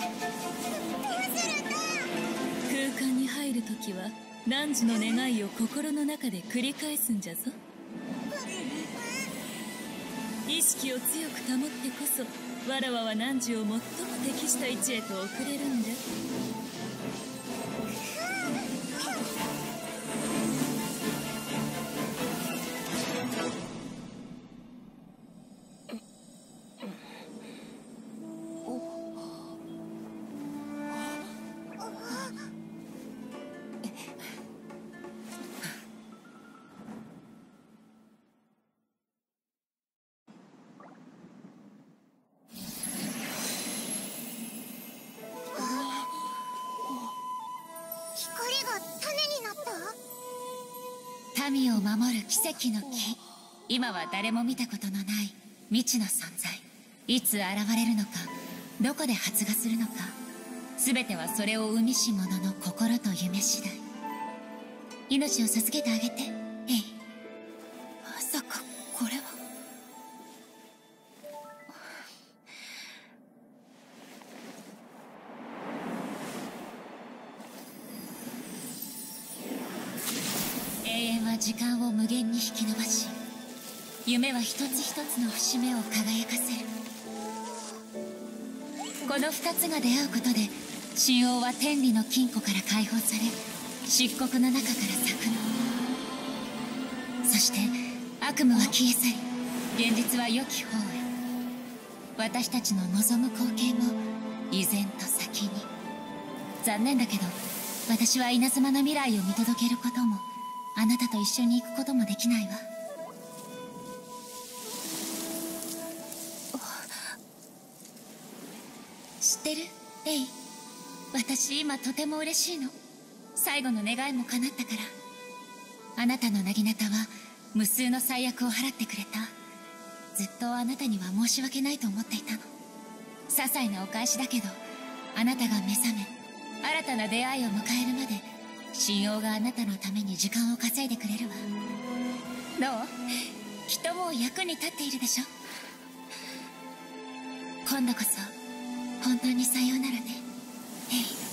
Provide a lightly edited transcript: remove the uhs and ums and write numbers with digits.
空間に入るときは汝の願いを心の中で繰り返すんじゃぞ。意識を強く保ってこそわらわは汝を最も適した位置へと送れるんだ。 民を守る奇跡の木。今は誰も見たことのない未知の存在。いつ現れるのか、どこで発芽するのか、全てはそれを生みし者の心と夢次第。命を授けてあげて、エイ。まさかこれは。永遠は時間を無限に引き伸ばし、夢は一つ一つの節目を輝かせる。この二つが出会うことで、神王は天理の金庫から解放され、漆黒の中から咲くの。そして悪夢は消え去り、現実は良き方へ。私たちの望む光景も依然と先に。残念だけど、私は稲妻の未来を見届けることも、あなたと一緒に行くこともできないわ。知ってる？レイ。私今とても嬉しいの。最後の願いも叶ったから。あなたの薙刀は無数の災厄を払ってくれた。ずっとあなたには申し訳ないと思っていたの。些細なお返しだけど、あなたが目覚め、新たな出会いを迎えるまで、神王があなたのために時間を稼いでくれるわ。どう？きっともう役に立っているでしょ。今度こそ本当にさようならね、エイ。